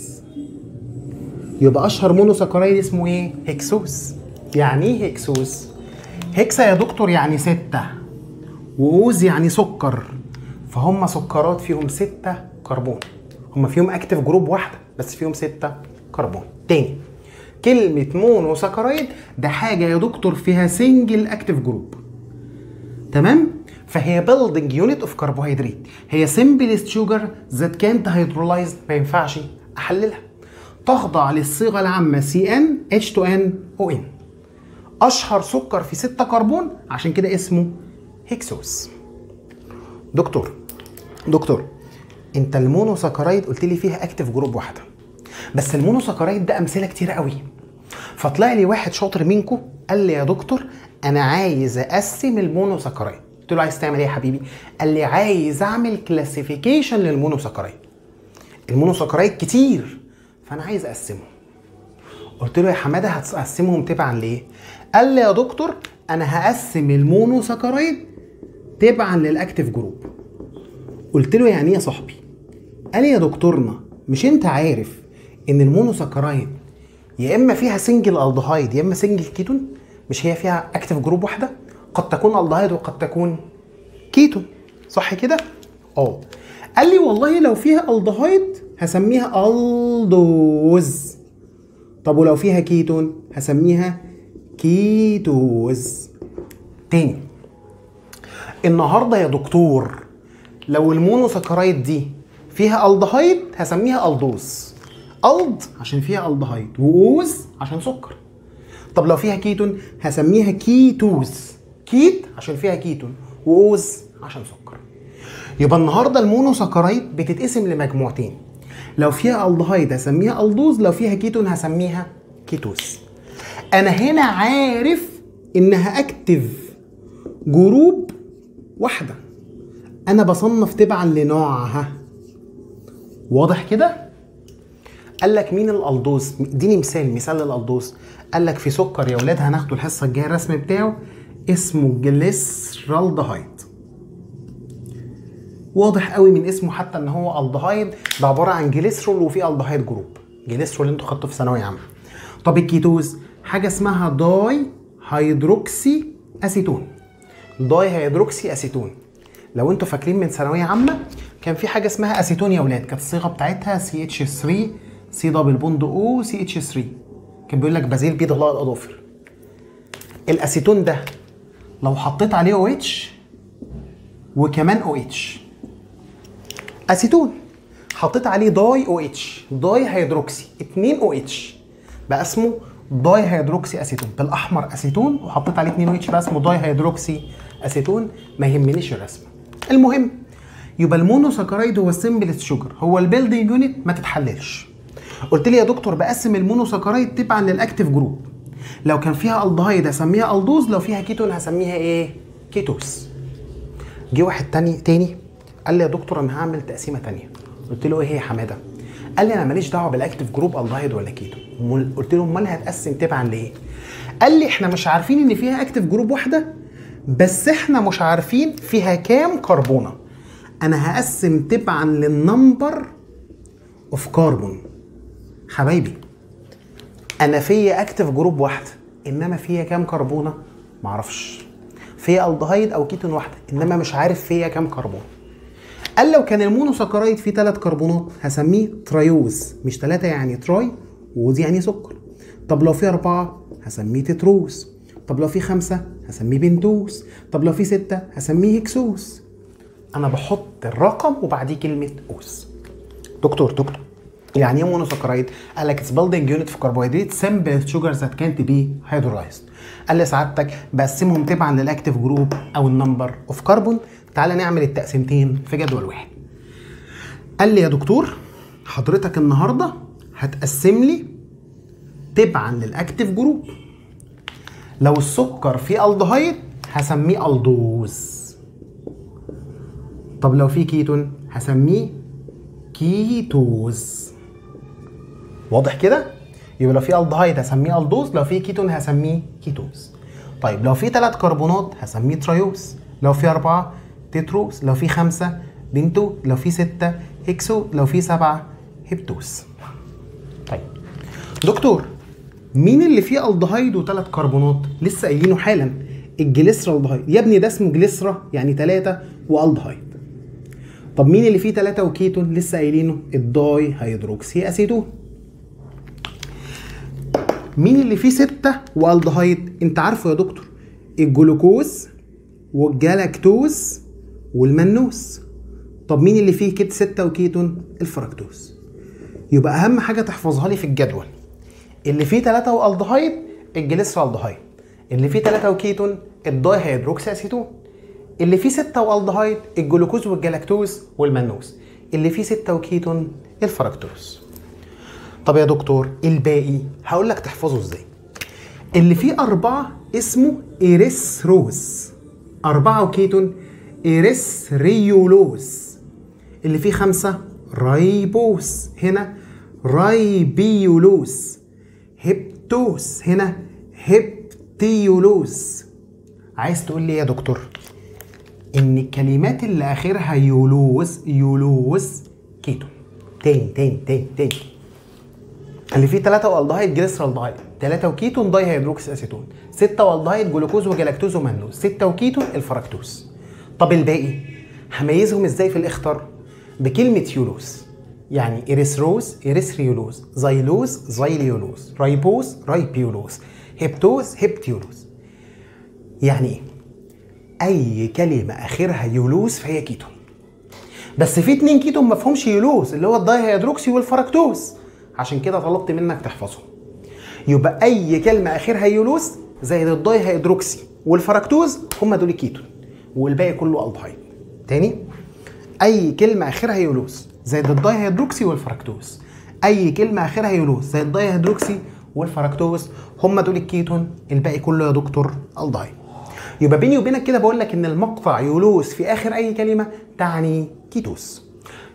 يبقى اشهر مونوساكرايد اسمه ايه؟ هيكسوز. يعني ايه هيكسوز؟ هيكسا يا دكتور يعني ستة، وأوز يعني سكر، فهم سكرات فيهم ستة كربون. هم فيهم اكتف جروب واحده بس فيهم ستة كربون. تاني كلمه مونوساكرايد ده حاجه يا دكتور فيها سنجل اكتف جروب، تمام؟ فهي building unit of carbohydrate، هي simplest sugar that can't hydrolyze، ما ينفعش احللها. تخضع للصيغه العامه سي ان اتش تو ان او ان. اشهر سكر في ستة كربون عشان كده اسمه هيكسوز. دكتور دكتور انت المونوساكرايد قلت لي فيها اكتف جروب واحده، بس المونوساكرايد ده امثله كتير قوي. فطلع لي واحد شاطر منكم قال لي يا دكتور انا عايز اقسم المونوساكرايد. قلت له عايز تعمل ايه يا حبيبي؟ قال لي عايز اعمل كلاسيفيكيشن للمونوساكرايد. المونوساكرايد كتير فانا عايز اقسمهم. قلت له يا حماده هتقسمهم تبعا ليه؟ قال لي يا دكتور انا هقسم المونوساكرايد تبعا للاكتيف جروب. قلت له يعني ايه يا صاحبي؟ قال لي يا دكتورنا مش انت عارف ان المونوساكرايد يا اما فيها سنجل الدهايد يا اما سنجل كيتون، مش هي فيها اكتيف جروب واحده؟ قد تكون الدهايد وقد تكون كيتون، صح كده؟ اه. قال لي والله لو فيها الدهايد هسميها الدوز، طب ولو فيها كيتون هسميها كيتوز. تاني النهارده يا دكتور لو المونوساكرايد دي فيها الدهايد هسميها الدوز. الد عشان فيها الدهايد واوز عشان سكر. طب لو فيها كيتون هسميها كيتوز. كيت عشان فيها كيتون واوز عشان سكر. يبقى النهارده المونوساكرايد بتتقسم لمجموعتين، لو فيها الدهايد هسميها الدوز، لو فيها كيتون هسميها كيتوز. انا هنا عارف انها اكتف جروب واحده، انا بصنف تبعا لنوعها. واضح كده؟ قال لك مين الالدوز؟ اديني مثال مثال للالدوز. قال لك في سكر يا ولاد هناخده الحصه الجايه الرسم بتاعه اسمه جليسرالدهايد. واضح قوي من اسمه حتى ان هو الدهايد، ده عباره عن جليسرول وفي الدهايد جروب. جليسرول اللي انتوا خدتوه في ثانويه عامه. طب الكيتوز حاجه اسمها داي هيدروكسي اسيتون. داي هيدروكسي اسيتون. لو انتوا فاكرين من ثانويه عامه كان في حاجه اسمها اسيتون يا ولاد، كانت الصيغه بتاعتها سي اتش ثلاثة سي دبل بوند او سي اتش ثلاثة. كان بيقول لك بازيل بيض الله الاظافر. الاسيتون ده لو حطيت عليه او اتش وكمان او اتش، اسيتون حطيت عليه داي او اتش، داي هيدروكسي اتنين او اتش، بقى اسمه داي هيدروكسي اسيتون. بالاحمر اسيتون وحطيت عليه اتنين او اتش بقى اسمه داي هيدروكسي اسيتون. ما يهمنيش الرسمه. المهم يبقى المونوساكرايد هو السمبلست شوجر، هو البيلدنج يونت ما تتحللش. قلت لي يا دكتور بقسم المونوساكرايد تبعا للاكتيف جروب. لو كان فيها الدهايد هسميها الدوز، لو فيها كيتون هسميها ايه؟ كيتوس. جه واحد تاني تاني قال لي يا دكتور انا هعمل تقسيمه تانيه. قلت له ايه هي يا حماده؟ قال لي انا ماليش دعوه بالاكتيف جروب الدهايد ولا كيتون. قلت له امال هتقسم تبعا لايه؟ قال لي احنا مش عارفين ان فيها اكتيف جروب واحده، بس احنا مش عارفين فيها كام كربونه. انا هقسم تبعا للنمبر اوف كربون. حبايبي انا فيا اكتيف جروب واحده، انما فيا كام كربونه معرفش. فيا الدهايد او كيتون واحده، انما مش عارف فيا كام كربون. قال لو كان المونوساكرايد فيه ثلاث كربونات هسميه تريوز، مش ثلاثه يعني تراي ووز يعني سكر. طب لو فيه اربعه هسميه تتروز. طب لو فيه خمسه هسميه بنتوز. طب لو فيه سته هسميه هكسوز. انا بحط الرقم وبعديه كلمه اوز. دكتور دكتور يعني ايه مونوساكرايد؟ قال لك اتس بيلدينج يونت في كربوهيدرات سمبل شوجرز ذات كانت بي هيدرولايزد. قال لي سعادتك بقسمهم تبعا للاكتيف جروب او النمبر اوف كربون. تعالى نعمل التقسيمتين في جدول واحد. قال لي يا دكتور حضرتك النهارده هتقسم لي تبعا للاكتيف جروب. لو السكر فيه الدهايد هسميه الدوز. طب لو فيه كيتون هسميه كيتوز. واضح كده؟ يبقى لو في الدهايد هسميه الدوز، لو في كيتون هسميه كيتوز. طيب لو في ثلاث كربونات هسميه تريوز، لو في أربعة تتروز، لو في خمسة بنتو، لو في ستة هكسو، لو في سبعة هبتوز. طيب دكتور مين اللي فيه الدهايد وثلاث كربونات؟ لسه قايلينه حالا، الجليسرالدهايد. يا ابني ده اسمه جليسرا يعني ثلاثة والدهايد. طب مين اللي فيه ثلاثة وكيتون؟ لسه قايلينه الداي هيدروكسي اسيتون. مين اللي فيه ستة والدهايد؟ انت عارفه يا دكتور، الجلوكوز والجلاكتوز والمنوس. طب مين اللي فيه كده ستة وكيتون؟ الفركتوز. يبقى اهم حاجه تحفظها لي في الجدول، اللي فيه ثلاثة والدهايد الجليسرالدهايد، اللي فيه ثلاثة وكيتون الداي هيدروكسي اسيتون، اللي فيه ستة والدهايد الجلوكوز والجلاكتوز والمنوس، اللي فيه ستة وكيتون الفركتوز. طب يا دكتور الباقي هقول لك تحفظه ازاي. اللي فيه أربعة اسمه إيريثروز، أربعة وكيتون إيريثريولوز. اللي فيه خمسة رايبوس، هنا رايبيولوز. هبتوس، هنا هبتيولوز. عايز تقول لي يا دكتور ان الكلمات اللي اخرها يولوز يولوز كيتون. تاني تاني تاني تاني اللي فيه ثلاثة والدهايد جليسرالدهايد، ثلاثة وكيتون داي هيدروكسي اسيتون، ستة والدهايد جلوكوز وجلاكتوز ومنوز، ستة وكيتون الفركتوز. طب الباقي هميزهم ازاي في الاخطار؟ بكلمة يولوز، يعني إيريثروز إيريثريولوز، زايلوز زايليولوز، رايبوز رايبيولوز، هبتوز هبتيولوز. يعني ايه؟ اي كلمه اخرها يولوز فهي كيتون. بس في اتنين كيتون ما فيهمش يولوز، اللي هو الداي هيدروكسي والفركتوز، عشان كده طلبت منك تحفظهم. يبقى اي كلمه اخرها يولوز زائد الداي هيدروكسي والفركتوز هم دول كيتون، والباقي كله الدهايد. تاني، اي كلمه اخرها يولوز زائد الداي هيدروكسي والفركتوز، اي كلمه اخرها يولوز زائد الداي هيدروكسي والفركتوز هم دول الكيتون، الباقي كله يا دكتور الدهايد. يبقى بيني وبينك كده بقول لك ان المقطع يولوز في اخر اي كلمه تعني كيتوس.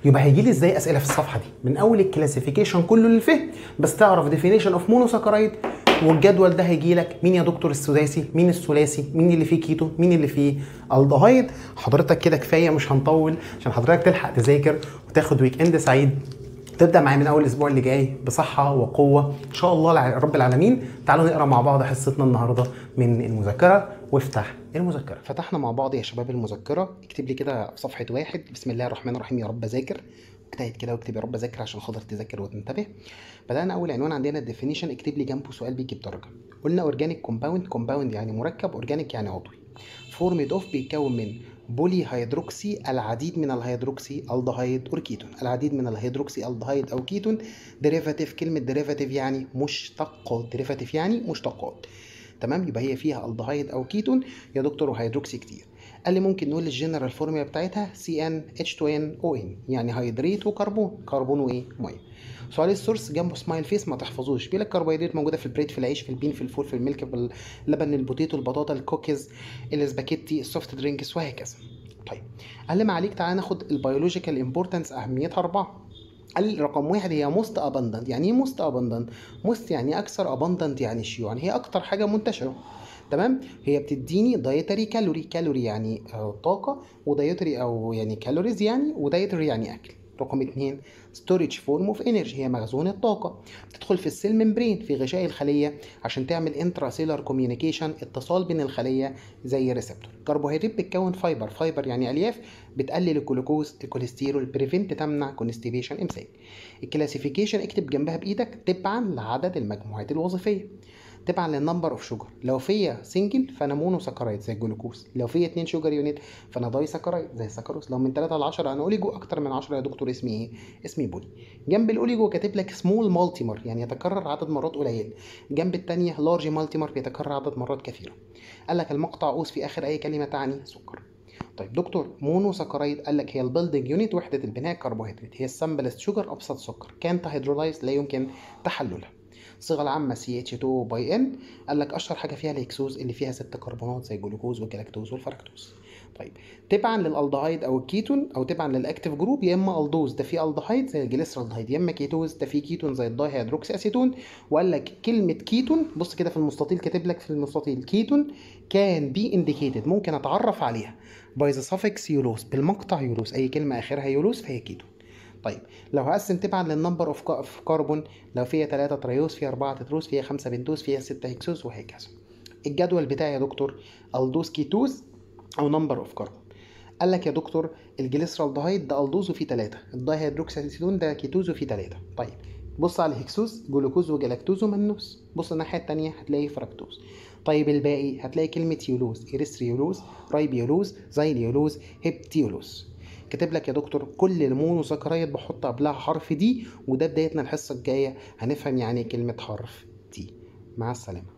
يبقى هيجي لي ازاي اسئله في الصفحه دي من اول الكلاسيفيكيشن كله للفهم، بس تعرف ديفينيشن اوف مونوساكرايد. والجدول ده هيجي لك مين يا دكتور السداسي، مين الثلاثي، مين اللي فيه كيتو، مين اللي فيه الدهايد. حضرتك كده كفايه، مش هنطول عشان حضرتك تلحق تذاكر وتاخد ويك اند سعيد، تبدا معايا من اول الاسبوع اللي جاي بصحه وقوه ان شاء الله رب العالمين. تعالوا نقرا مع بعض حصتنا النهارده من المذكره، وافتح المذكره. فتحنا مع بعض يا شباب المذكره. اكتب لي كده في صفحه واحد بسم الله الرحمن الرحيم يا رب اذاكر. اجتهد كده واكتب يا رب اذاكر عشان خاطر تذاكر وتنتبه. بدانا اول عنوان عندنا الديفينيشن، اكتب لي جنبه سؤال بيجي بدرجه. قلنا اورجانيك كومباوند، كومباوند يعني مركب، اورجانيك يعني عضوي. فورميد اوف بيتكون من بولي هيدروكسي، العديد من الهيدروكسي الدهايد اور كيتون، العديد من الهيدروكسي الدهايد او كيتون. ديريفاتيف، كلمه ديريفاتيف يعني مشتقات، ديريفاتيف يعني مشتقات. تمام، يبقى هي فيها الدهايد او كيتون يا دكتور وهيدروكسي كتير. قال لي ممكن نقول الجنرال فورمولا بتاعتها سي ان اتش تو ان او ان، يعني هيدريت وكربون، كربون وايه ميه. سؤال السورس جنبه سمايل فيس ما تحفظوش، بيقول لك كربوهيدرات موجوده في البريد، في العيش، في البين، في الفول، في الميلك، في اللبن، البوتيتو، البطاطا، الكوكيز، الاسباجيتي، السوفت درينكس وهكذا. طيب قال لي ما عليك تعالى ناخد البيولوجيكال امبورتنس، اهميتها اربعه. قال رقم واحد هي موست اباندنت. يعني ايه موست اباندنت؟ موست يعني اكثر، اباندنت يعني شيوع، يعني هي اكتر حاجه منتشره. تمام، هي بتديني دايتري كالوري، كالوري يعني طاقه، ودايتري او يعني كالوريز يعني، ودايتري يعني اكل. رقم اتنين ستوريج فورم اوف انرجي، هي مخزون الطاقه، بتدخل في السيل ممبرين في غشاء الخليه عشان تعمل انترا سيلر كوميونيكيشن، اتصال بين الخليه زي ريسبتور. كربوهيدرات بتكون فايبر، فايبر يعني الياف، بتقلل الجلوكوز، الكوليسترول، بريفنت تمنع كونستيبيشن، امساك. الكلاسيفيكيشن اكتب جنبها بايدك تبعا لعدد المجموعات الوظيفيه، تبعا للنمبر اوف شوجر. لو فيا سنجل فانا مونو ساكرايد زي الجلوكوز، لو فيا اتنين شوجر يونت فانا داي ساكرايد زي السكروز، لو من ثلاثة ل عشرة انا اوليجو، اكتر من عشرة يا دكتور اسمي ايه؟ اسمي بولي. جنب الاوليجو كاتب لك سمول مالتيمر يعني يتكرر عدد مرات قليل، جنب الثانيه لارج مالتيمر بيتكرر عدد مرات كثيره. قال لك المقطع اوس في اخر اي كلمه تعني سكر. طيب دكتور مونو ساكرايد، قال لك هي البيلدنج يونت، وحده البناء الكربوهيدرات، هي السمبلست شوجر، ابسط سكر، كانت هيدرولايز لا يمكن تحللها. الصيغه العامه سي اتش تو باي ان. قال لك اشهر حاجه فيها الهكسوز اللي فيها ست كربونات زي الجلوكوز والجلاكتوز والفركتوز. طيب تبعا للالدهايد او الكيتون او تبعا للاكتيف جروب، يا اما الدوز ده فيه الدهايد زي الجليسرالدهايد، يا اما كيتوز ده فيه كيتون زي الداي هيدروكسي اسيتون. وقال لك كلمه كيتون، بص كده في المستطيل كاتب لك في المستطيل كيتون كان بي انديكيتد، ممكن اتعرف عليها باي ذا سافكس يولوس، بالمقطع يولوس، اي كلمه اخرها يولوس فهي كيتون. طيب لو هقسم تبعا للنمبر اوف كربون، لو فيها ثلاثة تريوس، فيها أربعة تتروس، فيها خمسة بنتوز، فيها ستة هكسوز وهكذا. الجدول بتاعي يا دكتور الدوز كيتوز او نمبر اوف كربون. قال لك يا دكتور الجليسرالدهايد ده الدوز وفيه ثلاثة، الداي هيدروكسيتون ده كيتوز وفيه ثلاثة. طيب بص على الهكسوز، جلوكوز وجلاكتوز ومنوس، بص الناحيه الثانيه هتلاقي فركتوز. طيب الباقي هتلاقي كلمه يولوز، ايريثريولوز، رايبيولوز، زايليولوز، هيبتيولوز. كاتب لك يا دكتور كل المونوساكرايد بحط قبلها حرف دي، وده بدايتنا الحصه الجايه هنفهم يعني كلمه حرف دي. مع السلامه.